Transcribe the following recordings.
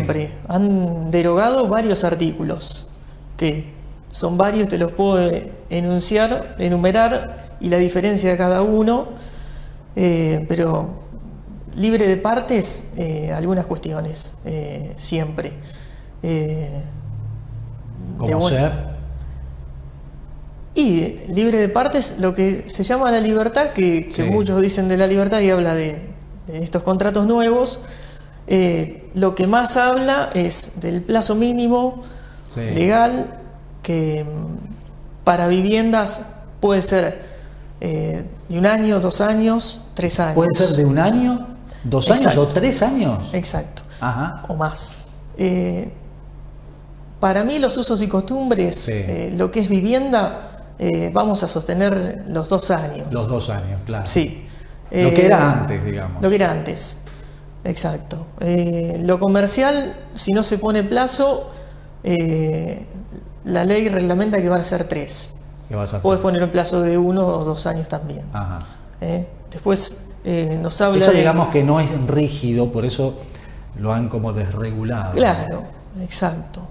siempre. Han derogado varios artículos, que son varios, te los puedo enumerar, y la diferencia de cada uno, pero libre de partes, algunas cuestiones, siempre. ¿Cómo ser? Y libre de partes, lo que se llama la libertad, que Sí. muchos dicen de la libertad y habla de estos contratos nuevos. Lo que más habla es del plazo mínimo Sí. legal, que para viviendas puede ser de 1 año, 2 años, 3 años. ¿Puede ser de 1 año, 2 años Exacto. o 3 años? Exacto. Ajá. O más. Para mí los usos y costumbres, Sí. lo que es vivienda, vamos a sostener los 2 años. Los 2 años, claro. Sí. Lo que era antes, digamos. Lo que era antes. Exacto. Lo comercial, si no se pone plazo, la ley reglamenta que van a ser 3. ¿Qué vas a hacer? Puedes poner un plazo de 1 o 2 años también. Ajá. Después nos habla Eso de... digamos que no es rígido, por eso lo han como desregulado. Claro, exacto.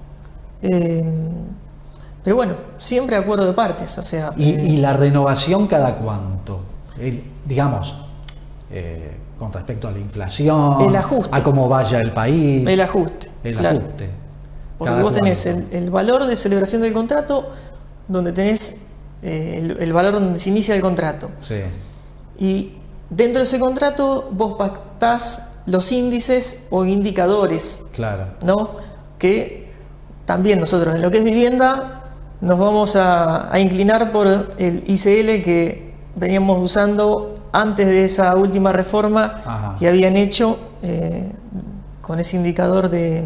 Pero bueno, siempre acuerdo de partes, o sea... ¿Y la renovación cada cuánto? Digamos, con respecto a la inflación, El ajuste. a cómo vaya el país. el ajuste. El claro. ajuste. Porque Cada vos tenés cuánto. el valor de celebración del contrato, donde tenés el valor donde se inicia el contrato. Sí. Y dentro de ese contrato vos pactás los índices o indicadores, Claro. ¿no? Que también nosotros en lo que es vivienda nos vamos a inclinar por el ICL que veníamos usando antes de esa última reforma. Ajá. Que habían hecho con ese indicador de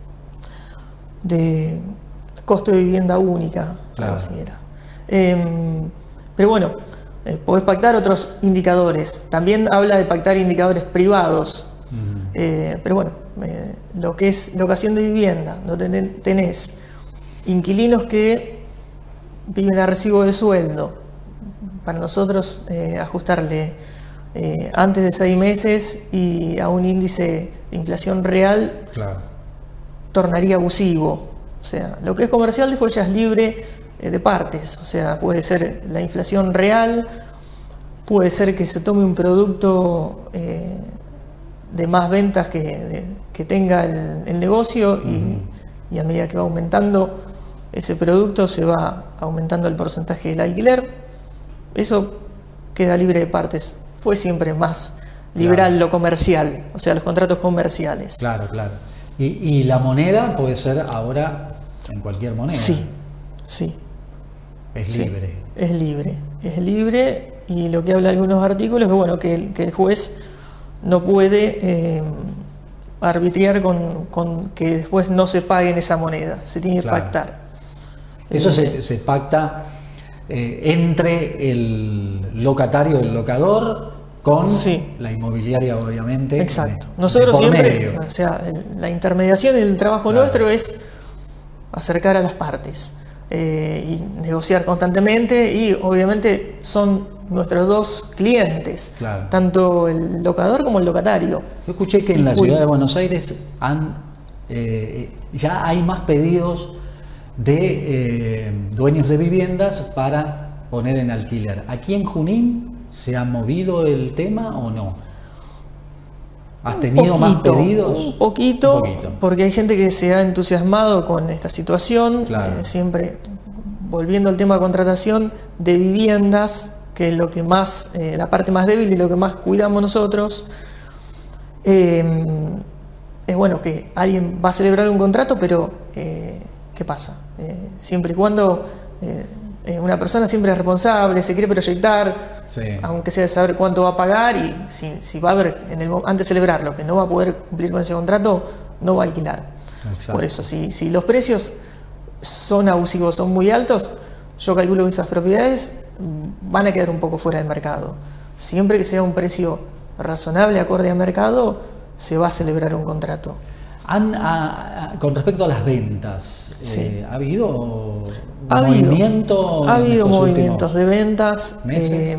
costo de vivienda única, Claro. algo así era. Pero bueno, podés pactar otros indicadores. También habla de pactar indicadores privados. Pero bueno, lo que es locación de vivienda, donde tenés inquilinos que viven a recibo de sueldo. Para nosotros ajustarle antes de 6 meses y a un índice de inflación real Claro. tornaría abusivo. O sea, lo que es comercial después ya es libre de partes. O sea, puede ser la inflación real, puede ser que se tome un producto de más ventas que tenga el negocio y a medida que va aumentando ese producto se va aumentando el porcentaje del alquiler. Eso queda libre de partes. Fue siempre más liberal lo comercial, o sea, los contratos comerciales. Claro, claro. Y la moneda puede ser ahora en cualquier moneda. Sí, sí. Es Sí, libre. es libre. Es libre, y lo que habla algunos artículos es bueno, que el juez no puede arbitrar con que después no se pague en esa moneda. Se tiene que Claro. pactar. Eso se pacta entre el locatario, el locador, con Sí. la inmobiliaria, obviamente. Exacto. de Nosotros por siempre, medio. o sea, la intermediación y el trabajo Claro. nuestro es acercar a las partes y negociar constantemente, y obviamente son nuestros dos clientes, Claro. tanto el locador como el locatario. Yo escuché que en la Uy. ciudad de Buenos Aires ya hay más pedidos de dueños de viviendas para poner en alquiler. ¿Aquí en Junín se ha movido el tema o no? ¿Has tenido más pedidos? Un poquito, Un poquito. porque hay gente que se ha entusiasmado con esta situación, Claro. siempre volviendo al tema de contratación de viviendas, que es lo que más, la parte más débil y lo que más cuidamos nosotros. Es bueno que alguien va a celebrar un contrato, pero ¿qué pasa? Siempre y cuando una persona siempre es responsable, se quiere proyectar, Sí. aunque sea de saber cuánto va a pagar, y si va a haber antes de celebrarlo que no va a poder cumplir con ese contrato, no va a alquilar. Exacto. Por eso, si los precios son abusivos, son muy altos, yo calculo que esas propiedades van a quedar un poco fuera del mercado. Siempre que sea un precio razonable, acorde al mercado, se va a celebrar un contrato. Con respecto a las ventas, Sí. ¿ha habido Ha movimiento? Ha en habido estos movimientos últimos de ventas. meses?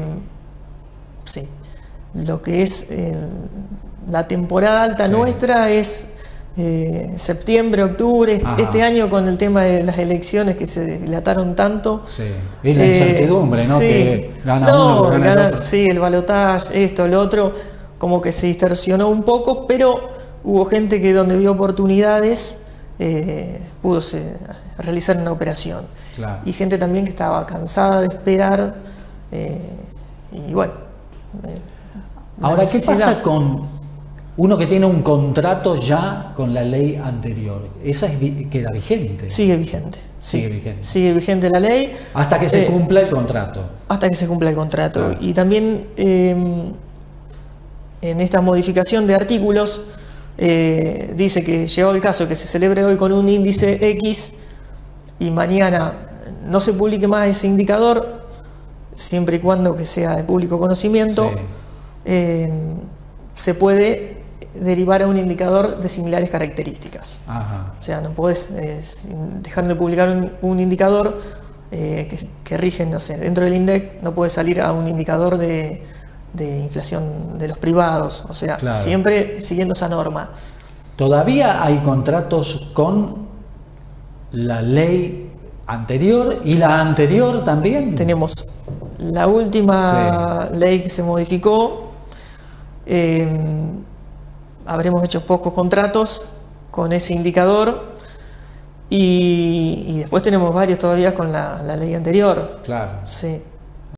Sí. Lo que es la temporada alta Sí. nuestra es septiembre, octubre. Ajá. Este año con el tema de las elecciones que se dilataron tanto. Sí. Y la incertidumbre, ¿no? Sí. Que gana No, uno, que gana el otro. sí, el balotaje, esto, lo otro, como que se distorsionó un poco, pero hubo gente que donde vio oportunidades pudo realizar una operación. Claro. Y gente también que estaba cansada de esperar. Y bueno. Ahora, ¿qué pasa con uno que tiene un contrato ya con la ley anterior? ¿Esa queda vigente? Sigue vigente. Sigue vigente. Sigue vigente la ley. Hasta que se cumpla el contrato. Hasta que se cumpla el contrato. Claro. Y también en esta modificación de artículos dice que llegado el caso que se celebre hoy con un índice X y mañana no se publique más ese indicador, siempre y cuando que sea de público conocimiento, Sí. Se puede derivar a un indicador de similares características. Ajá. O sea, no puedes dejar de publicar un indicador que rige, no sé, dentro del INDEC, no puede salir a un indicador de inflación de los privados. O sea, Claro. siempre siguiendo esa norma. Todavía hay contratos con la ley anterior y la anterior también. Tenemos la última ley que se modificó. Habremos hecho pocos contratos con ese indicador y después tenemos varios todavía con la ley anterior. Claro. Sí.